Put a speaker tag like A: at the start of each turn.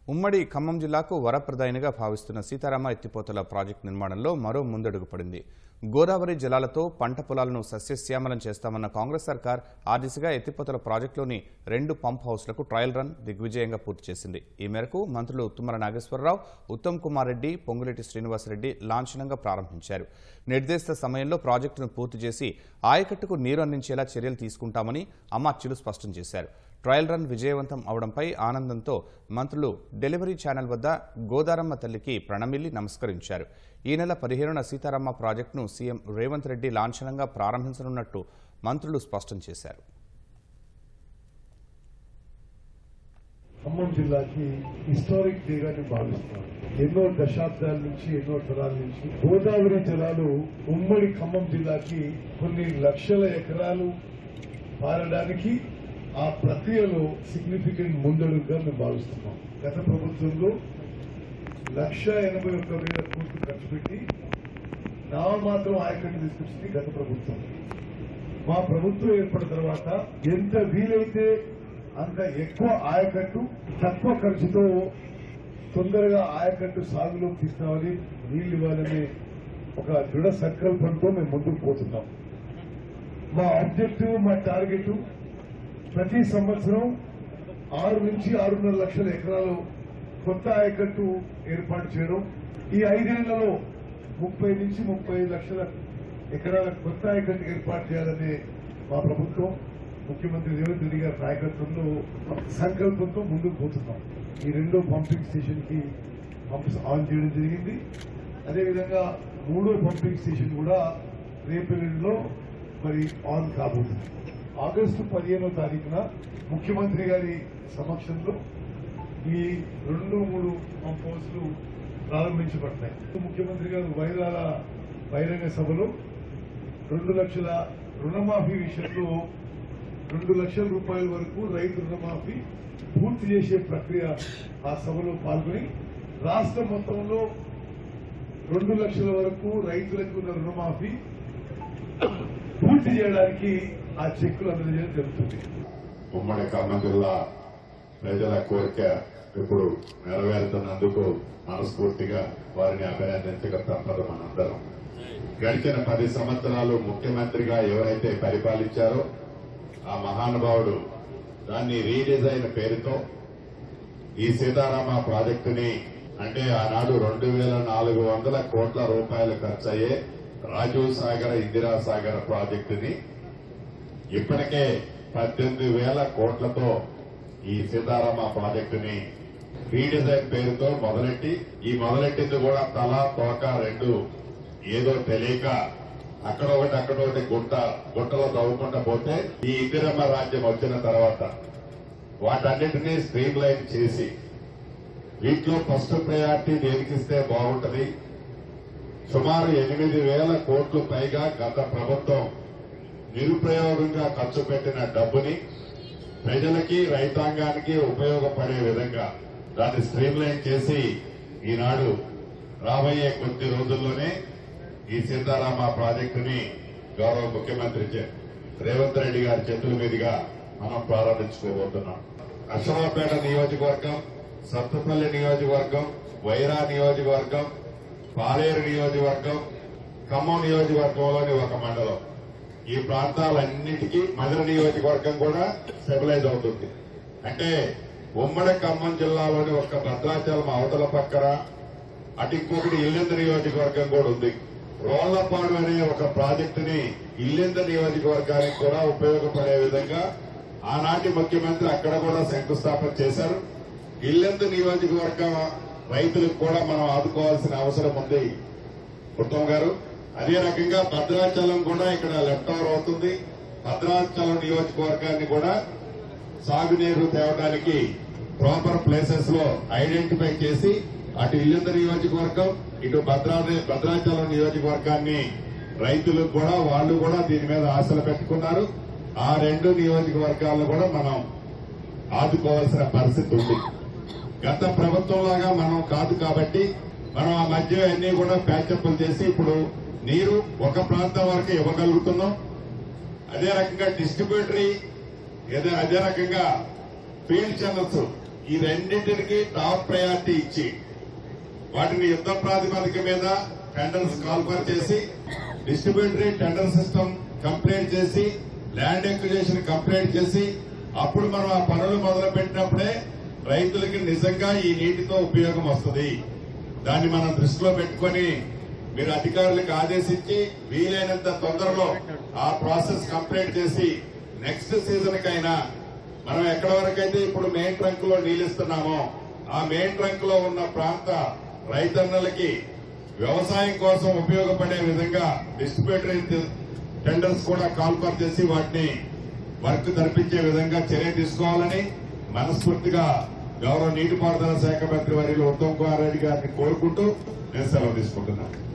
A: ఉమ్మడి ఖమ్మం జిల్లాకు వరప్రదాయినిగా భావిస్తున్న సీతారామ ఎత్తిపోతల ప్రాజెక్టు నిర్మాణంలో మరో ముందడుగు పడింది. గోదావరి జలాలతో పంట పొలాలను సస్యశ్యామలం చేస్తామన్న కాంగ్రెస్ సర్కార్ ఆ దిశగా ఎత్తిపోతల ప్రాజెక్టులోని 2 పంప్ హౌస్లకు ట్రయల్ రన్ దిగ్విజయంగా పూర్తి చేసింది. ఈ మేరకు మంత్రులు తుమ్మల నాగేశ్వరరావు, ఉత్తమ్ కుమార్ రెడ్డి, పొంగులేటి శ్రీనివాసరెడ్డి లాంఛనంగా ప్రారంభించారు. నిర్దేశిత సమయంలో ప్రాజెక్టును పూర్తి చేసి ఆయకట్టుకు నీరు అందించేలా చర్యలు తీసుకుంటామని అమాత్యులు స్పష్టం చేశారు. ట్రయల్ రన్ విజయవంతం అవడంపై ఆనందంతో మంత్రులు డెలివరీ ఛానల్ వద్ద గోదారమ్మ తల్లికి ప్రణమిల్లి నమస్కరించారు. ఈ నెల 15న సీతారామ ప్రాజెక్టును సీఎం రేవంత్ రెడ్డి లాంఛనంగా ప్రారంభించనున్నట్టు మంత్రులు స్పష్టం చేశారు.
B: ఖమ్మం జిల్లాకి హిస్టారిక్ డేగా భావిస్తున్నాను. ఎన్నో దశాబ్దాల నుంచి, ఎన్నో తరాల నుంచి గోదావరి జలాలు ఉమ్మడి ఖమ్మం జిల్లాకి కొన్ని లక్షల ఎకరాలు పారడానికి ఆ ప్రక్రియలో సిగ్నిఫికెంట్ ముందడుగుగా మేము భావిస్తున్నాం. గత ప్రభుత్వంలో 181,000 కోట్లు ఖర్చు పెట్టి నామమాత్రం ఆయకట్టు తీసుకొచ్చింది గత ప్రభుత్వం. మా ప్రభుత్వం ఏర్పడిన తర్వాత ఎంత వీలైతే అంత ఎక్కువ ఆయకట్టు తక్కువ ఖర్చుతో తొందరగా ఆయకట్టు సాగులో తీసుకోవాలి, నీళ్లు ఇవ్వాలనే ఒక దృఢ సంకల్పంతో మేము ముందుకు పోతున్నాం. మా ఆబ్జెక్టివ్, మా టార్గెట్ ప్రతి సంవత్సరం 6 నుంచి 6.5 లక్షల ఎకరాలు కొత్త ఆయకట్టు ఏర్పాటు చేయడం, ఈ 5 ఏళ్లలో 30 నుంచి 35 లక్షల ఎకరాల కొత్త ఆయకట్టు ఏర్పాటు చేయాలనే మా ప్రభుత్వం ముఖ్యమంత్రి రేవంత్ రెడ్డి గారి నాయకత్వంలో సంకల్పంతో ముందుకు పోతున్నాం. ఈ 2వ పంపింగ్ స్టేషన్ కి పంప్స్ ఆన్ చేయడం జరిగింది. అదేవిధంగా 3వ పంపింగ్ స్టేషన్ కూడా రేపెల్లులో మరి ఆన్ కాబోతుంది. ఆగస్టు 15వ తారీఖున ముఖ్యమంత్రి గారి సమక్షంలో ఈ 2-3 పంప్ హౌస్లు ప్రారంభించబడతాయి. ముఖ్యమంత్రి గారు వైరాల బహిరంగ సభలో 2 లక్షల రుణమాఫీ విషయంలో 2 లక్షల రూపాయల వరకు రైతు రుణమాఫీ పూర్తి చేసే ప్రక్రియ ఆ సభలో పాల్గొని రాష్ట్ర మొత్తంలో 2 లక్షల వరకు రైతులకు ఉన్న రుణమాఫీ పూర్తి చేయడానికి ఆ చెక్కులు అందజేయడం జరుగుతుంది.
C: ఉమ్మడి ఖమ్మం జిల్లా ప్రజల కోరిక ఇప్పుడు నెరవేరుతున్నందుకు మనస్ఫూర్తిగా వారిని అభినందించక తప్పదు. మనందరం గడిచిన 10 సంవత్సరాలు ముఖ్యమంత్రిగా ఎవరైతే పరిపాలించారో ఆ మహానుభావుడు దాన్ని రీడిజైన్ పేరుతో ఈ సీతారామ ప్రాజెక్టుని, అంటే ఆనాడు 2,400 కోట్ల రూపాయలు ఖర్చయ్యే రాజీవ్ సాగర్, ఇందిరా సాగర్ ప్రాజెక్టుని ఇప్పటికే 18,000 కోట్లతో ఈ సీతారామ ప్రాజెక్టుని రీడిజైన్ పేరుతో మొదలెట్టింది కూడా తలా తోక 2 ఏదో తెలియక అక్కడొకటి గుట్టలో తవ్వుకుంటా పోతే ఈ ఇందిరమ్మ రాజ్యం వచ్చిన తర్వాత వాటన్నిటినీ స్ట్రీమ్ లైన్ చేసి వీటిలో ఫస్ట్ ప్రయారిటీ దేనికిస్తే బాగుంటది. సుమారు 8,000 కోట్లు పైగా గత ప్రభుత్వం నిరుపయోగంగా ఖర్చు పెట్టిన డబ్బుని ప్రజలకి, రైతాంగానికి ఉపయోగపడే విధంగా దాన్ని స్ట్రీమ్ లైన్ చేసి ఈనాడు రాబోయే కొద్ది రోజుల్లోనే ఈ సీతారామ ప్రాజెక్టుని గౌరవ ముఖ్యమంత్రి రేవంత్ రెడ్డి గారి చేతుల మీదుగా మనం ప్రారంభించుకోబోతున్నాం. అశ్వరావుపేట నియోజకవర్గం, సత్తుపల్లి నియోజకవర్గం, వైరా నియోజకవర్గం, పాలేరు నియోజకవర్గం, ఖమ్మం నియోజకవర్గంలోని ఒక మండలం, ఈ ప్రాంతాలన్నిటికీ మధుర నియోజకవర్గం కూడా స్టెబిలైజ్ అవుతుంది. అంటే ఉమ్మడి ఖమ్మం జిల్లాలోని ఒక భద్రాచలం అవతల పక్కన అటు ఇంకొకటి ఇల్లెందు నియోజకవర్గం కూడా ఉంది. రోళ్లపాడు అనే ఒక ప్రాజెక్టుని ఇల్లెందు నియోజకవర్గానికి కూడా ఉపయోగపడే విధంగా ఆనాటి ముఖ్యమంత్రి అక్కడ కూడా శంకుస్థాపన చేశారు. ఇల్లెందు నియోజకవర్గం రైతులకు కూడా మనం ఆదుకోవాల్సిన అవసరం ఉంది ఉత్తమ్ గారు. అదే రకంగా భద్రాచలం కూడా ఇక్కడ లెఫ్ట్ ఓవర్ అవుతుంది. భద్రాచలం నియోజకవర్గాన్ని కూడా సాగునీరు తేవడానికి ప్రాపర్ ప్లేసెస్ లో ఐడెంటిఫై చేసి అటు ఇల్లంద నియోజకవర్గం, ఇటు భద్రాచలం నియోజకవర్గాన్ని రైతులకు కూడా వాళ్ళు కూడా దీని మీద ఆశలు పెట్టుకున్నారు. ఆ 2 నియోజకవర్గాలను కూడా మనం ఆదుకోవాల్సిన పరిస్థితి ఉంది. గత ప్రభుత్వంలాగా మనం కాదు కాబట్టి మనం ఆ మధ్య అన్ని కూడా ప్యాచప్లు చేసి ఇప్పుడు నీరు ఒక ప్రాంతం వరకు ఇవ్వగలుగుతున్నాం. అదే రకంగా డిస్ట్రిబ్యూటరీ, అదే రకంగా ఫీల్డ్ ఛానల్స్ ఈ రెండింటికి టాప్ ప్రయారిటీ ఇచ్చి వాటిని యుద్ధ ప్రాతిపదిక మీద టెండర్స్ కాల్ఫర్ చేసి డిస్ట్రిబ్యూటరీ టెండర్ సిస్టమ్ కంప్లీట్ చేసి ల్యాండ్ ఎక్విజిషన్ కంప్లీట్ చేసి అప్పుడు మనం ఆ పనులు మొదలు పెట్టినప్పుడే రైతులకి నిజంగా ఈ నీటితో ఉపయోగం వస్తుంది. దాన్ని మనం దృష్టిలో పెట్టుకుని మీరు అధికారులకు ఆదేశించి వీలైనంత తొందరలో ఆ ప్రాసెస్ కంప్లీట్ చేసి నెక్స్ట్ సీజన్ కైనా మనం ఎక్కడి వరకైతే ఇప్పుడు మెయిన్ ట్రంక్ లో నీళ్లిస్తున్నామో ఆ మెయిన్ ట్రంక్ లో ఉన్న ప్రాంత రైతన్నలకి వ్యవసాయం కోసం ఉపయోగపడే విధంగా డిస్ట్రిబ్యూటరీ టెండర్స్ కూడా కాల్ఫర్ చేసి వాటిని వర్క్ జరిపించే విధంగా చర్య తీసుకోవాలని మనస్ఫూర్తిగా గౌరవ నీటిపారుదల శాఖ మంత్రి వర్యులు ఉత్తమ్ కుమార్ రెడ్డి గారిని కోరుకుంటూ నేను సెలవు తీసుకుంటున్నాను.